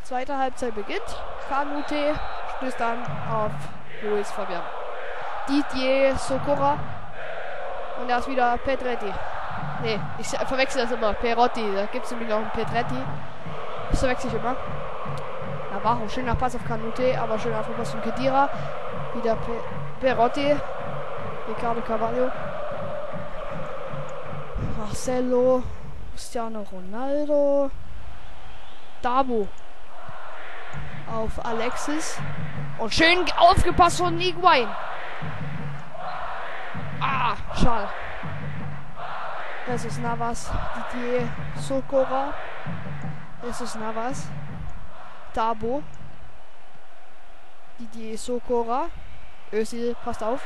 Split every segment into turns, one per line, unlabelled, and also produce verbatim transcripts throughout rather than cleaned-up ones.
Zweite Halbzeit beginnt. Kanute stößt dann auf Luis Fabian. Didier Socora. Und er ist wieder Pedretti. Nee, ich verwechsel das immer. Perotti. Da gibt es nämlich noch einen Pedretti. Das verwechsel ich immer. Da war auch ein schöner Pass auf Kanute, aber schöner Pass von Khedira. Wieder Pe Perotti. Ricardo Carvalho. Marcelo. Cristiano Ronaldo. Dabo. Auf Alexis. Und schön aufgepasst von Higuain. Ah, schade. Jesus Navas. Didier Socora. Jesus Navas. Dabo. Didier Socora. Özil, passt auf.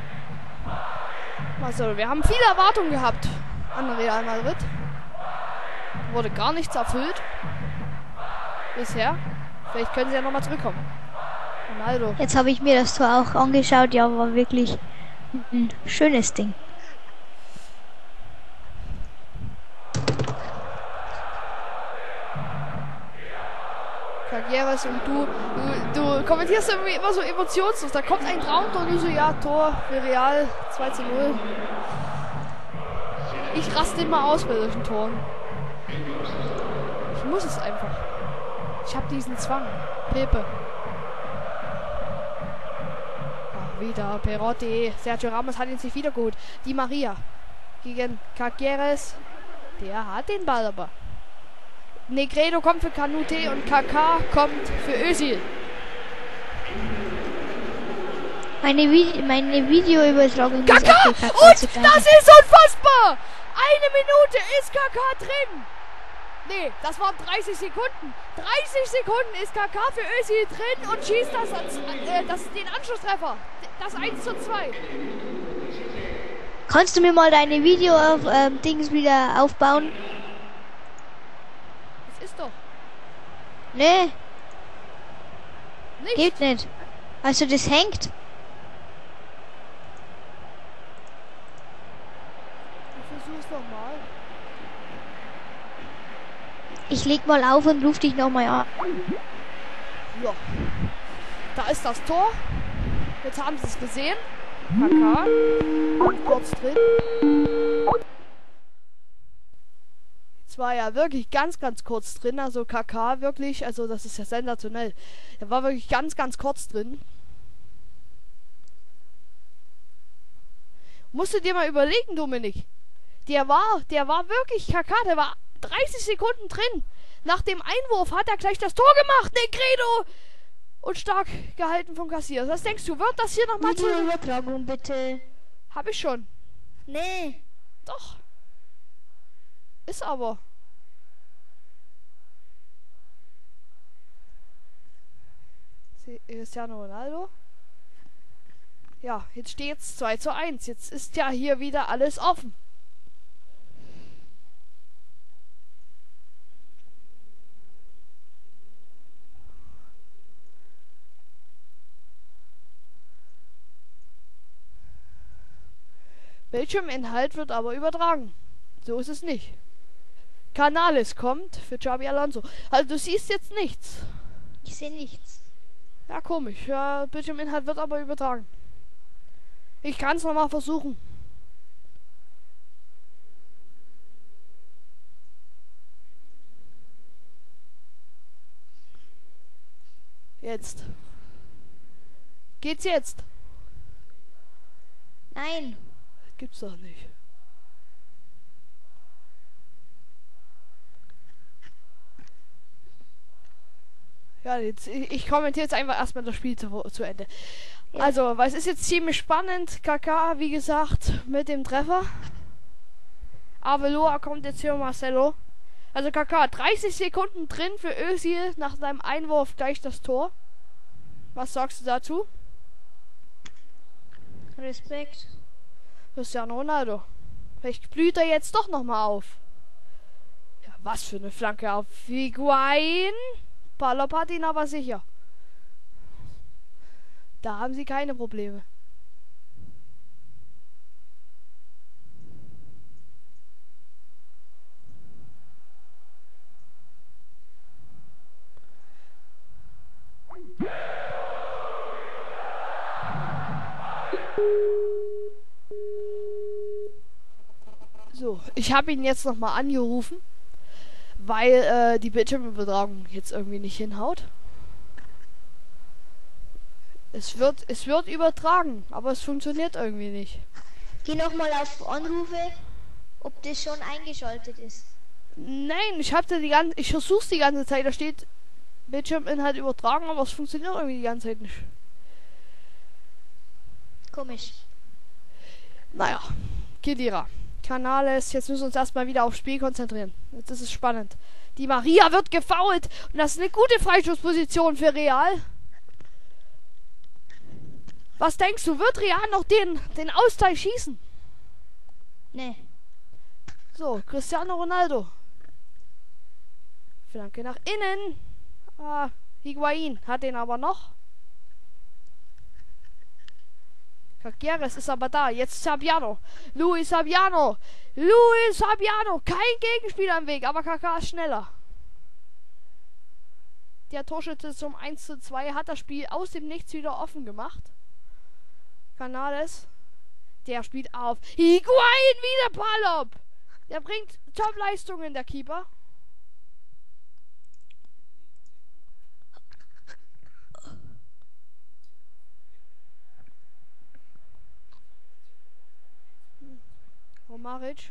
Also, wir haben viele Erwartungen gehabt an Real Madrid. Wurde gar nichts erfüllt. Bisher. Vielleicht können sie ja nochmal zurückkommen. Ronaldo.
Jetzt habe ich mir das Tor auch angeschaut. Ja, war wirklich ein schönes Ding.
Karrieres und du, du, du kommentierst irgendwie immer so emotionslos. Da kommt ein Traum und du so, ja, Tor für Real, zwei zu null. Ich raste immer aus bei solchen Toren. Ich muss es einfach. Ich habe diesen Zwang. Pepe. Ach, wieder Perotti. Sergio Ramos hat ihn sich wieder geholt. Di Maria gegen Caceres. Der hat den Ball aber. Negredo kommt für Kanute und Kaká kommt für Özil.
Meine, Vi meine Videoübertragung ist
Kaká! Und das ist unfassbar! Eine Minute ist Kaká drin! Nee, das waren dreißig Sekunden. dreißig Sekunden ist Kaká für Özil drin und schießt das, äh, das den Anschlusstreffer. Das eins zu zwei.
Kannst du mir mal deine Video auf ähm, Dings wieder aufbauen?
Das ist doch.
Nee.
Nicht.
Geht nicht. Also das hängt.
Ich versuch's noch mal.
Ich leg mal auf und ruf dich nochmal an.
Ja. Da ist das Tor. Jetzt haben sie es gesehen. Kaká. Und kurz drin. Jetzt war ja wirklich ganz, ganz kurz drin. Also Kaká wirklich, also das ist ja sensationell. Er war wirklich ganz, ganz kurz drin. Musst du dir mal überlegen, Dominik. Der war, der war wirklich Kaká, der war dreißig Sekunden drin. Nach dem Einwurf hat er gleich das Tor gemacht. Negredo! Und stark gehalten vom Kassier. Was denkst du, wird das hier nochmal zu...
Übertragung bitte.
Hab ich schon.
Nee.
Doch. Ist aber. Cristiano Ronaldo. Ja, jetzt steht's zwei zu eins. Jetzt ist ja hier wieder alles offen. Bildschirminhalt wird aber übertragen. So ist es nicht. Canales kommt für Xabi Alonso. Also du siehst jetzt nichts.
Ich sehe nichts.
Ja, komisch. Ja, Bildschirminhalt wird aber übertragen. Ich kann es nochmal versuchen. Jetzt. Geht's jetzt?
Nein.
Gibt's doch nicht. Ja, jetzt, ich, ich kommentiere jetzt einfach erstmal das Spiel zu, zu Ende. Ja. Also, weil es ist jetzt ziemlich spannend. Kaká, wie gesagt, mit dem Treffer. Aveloa kommt jetzt hier Marcelo. Also Kaká, dreißig Sekunden drin für Özil nach seinem Einwurf gleich das Tor. Was sagst du dazu?
Respekt.
Cristiano Ronaldo. Vielleicht blüht er jetzt doch nochmal auf. Ja, was für eine Flanke auf Higuain. Palop hat ihn aber sicher. Da haben sie keine Probleme. So, ich habe ihn jetzt nochmal angerufen, weil äh, die Bildschirmübertragung jetzt irgendwie nicht hinhaut. Es wird, es wird übertragen, aber es funktioniert irgendwie nicht.
Geh nochmal auf Anrufe, ob das schon eingeschaltet ist.
Nein, ich habe die ganze, ich versuch's die ganze Zeit. Da steht Bildschirminhalt übertragen, aber es funktioniert irgendwie die ganze Zeit nicht.
Komisch.
Naja, Kedira. Canales, jetzt müssen wir uns erstmal wieder aufs Spiel konzentrieren. Jetzt ist es spannend. Die Maria wird gefoult und das ist eine gute Freistoßposition für Real. Was denkst du, wird Real noch den, den Ausgleich schießen?
Nee.
So, Cristiano Ronaldo. Flanke nach innen. Ah, Higuain hat den aber noch. Caceres ist aber da. Jetzt Sabiano. Luis Sabiano. Luis Sabiano. Kein Gegenspieler im Weg, aber Kaká ist schneller. Der Torschütze zum eins zu zwei hat das Spiel aus dem Nichts wieder offen gemacht. Canales. Der spielt auf. Higuain wieder Palop. Der bringt Top-Leistungen, der Keeper. Romaric.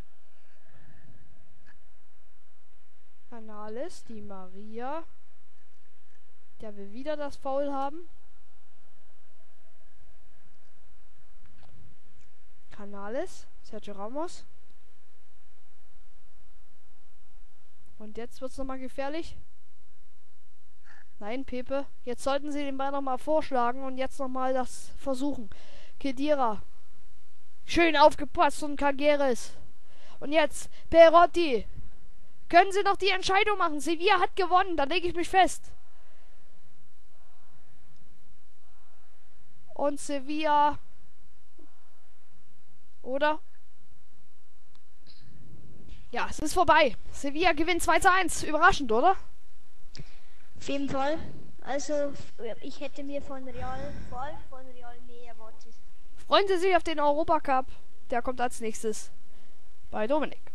Canales, die Maria. Der will wieder das Foul haben. Canales, Sergio Ramos. Und jetzt wird es nochmal gefährlich. Nein, Pepe. Jetzt sollten sie den Ball nochmal vorschlagen und jetzt nochmal das versuchen. Kedira. Schön aufgepasst und Caceres. Und jetzt Perotti. Können sie noch die Entscheidung machen? Sevilla hat gewonnen, da lege ich mich fest. Und Sevilla. Oder? Ja, es ist vorbei. Sevilla gewinnt zwei zu eins. Überraschend, oder?
Auf jeden Fall. Also, ich hätte mir von Real, vor allem von Real mehr erwartet.
Freuen Sie sich auf den Europacup. Der kommt als nächstes bei Dominik.